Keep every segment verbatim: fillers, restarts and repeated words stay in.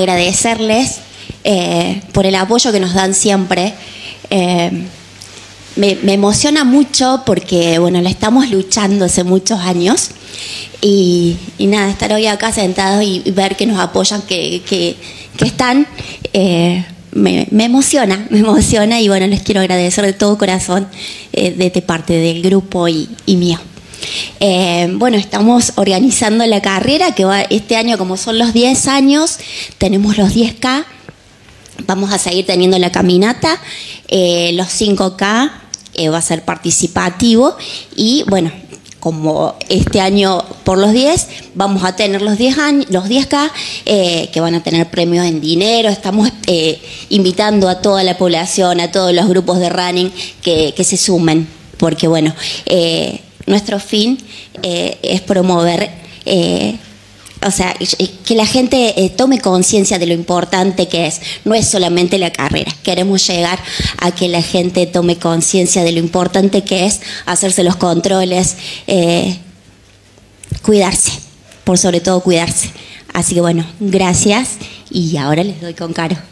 agradecerles eh, por el apoyo que nos dan siempre. Eh, me, me emociona mucho porque, bueno, la estamos luchando hace muchos años y, y nada, estar hoy acá sentados y, y ver que nos apoyan, que, que, que están, eh, me, me emociona, me emociona y bueno, les quiero agradecer de todo corazón eh, de, de parte del grupo y, y mío. Eh, bueno, estamos organizando la carrera que va este año, como son los diez años, tenemos los diez K, vamos a seguir teniendo la caminata, eh, los cinco K eh, va a ser participativo y bueno, como este año por los diez, vamos a tener los diez años, los diez K eh, que van a tener premios en dinero. Estamos eh, invitando a toda la población, a todos los grupos de running que, que se sumen, porque bueno, eh, nuestro fin eh, es promover, eh, o sea, que la gente eh, tome conciencia de lo importante que es. No es solamente la carrera. Queremos llegar a que la gente tome conciencia de lo importante que es hacerse los controles, eh, cuidarse, por sobre todo cuidarse. Así que bueno, gracias y ahora les doy con Caro.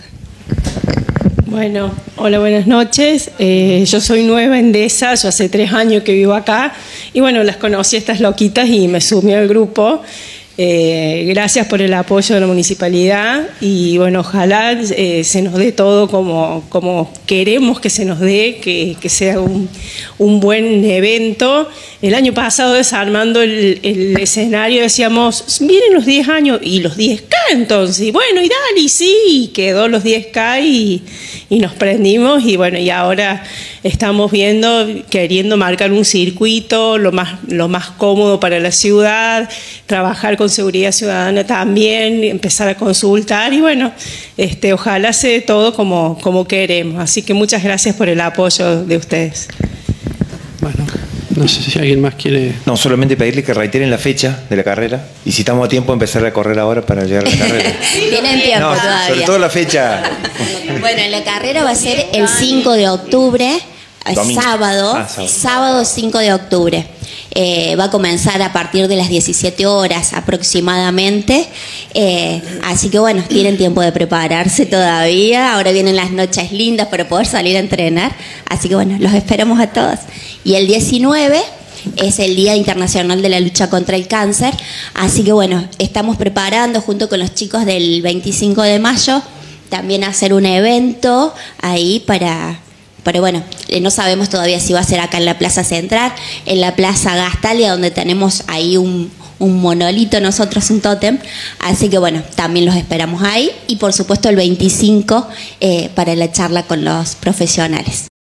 Bueno, hola, buenas noches. Eh, yo soy nueva en Deza, yo hace tres años que vivo acá y bueno, las conocí a estas loquitas y me sumé al grupo. Eh, gracias por el apoyo de la municipalidad y bueno, ojalá eh, se nos dé todo como, como queremos que se nos dé, que, que sea un, un buen evento. El año pasado, desarmando el, el escenario, decíamos, vienen los diez años y los diez K entonces, y bueno, y dale, y sí, quedó los diez K y, y nos prendimos y bueno, y ahora estamos viendo, queriendo marcar un circuito lo más, lo más cómodo para la ciudad, trabajar con seguridad ciudadana también, empezar a consultar y bueno, este, ojalá se dé todo como, como queremos. Así que muchas gracias por el apoyo de ustedes. Bueno, no sé si alguien más quiere... No, solamente pedirle que reiteren la fecha de la carrera y si estamos a tiempo empezar a correr ahora para llegar a la carrera. Tienen tiempo no, todavía. Sobre todo la fecha. Bueno, la carrera va a ser el cinco de octubre, Domingo. sábado, Ah, sábado, sábado cinco de octubre. Eh, va a comenzar a partir de las diecisiete horas aproximadamente, eh, así que bueno, tienen tiempo de prepararse todavía. Ahora vienen las noches lindas para poder salir a entrenar, así que bueno, los esperamos a todos. Y el diecinueve es el Día Internacional de la Lucha contra el Cáncer, así que bueno, estamos preparando junto con los chicos del veinticinco de mayo también hacer un evento ahí para... Pero bueno, no sabemos todavía si va a ser acá en la Plaza Central, en la Plaza Gastalia, donde tenemos ahí un, un monolito nosotros, un tótem. Así que bueno, también los esperamos ahí. Y por supuesto el veinticinco eh, para la charla con los profesionales.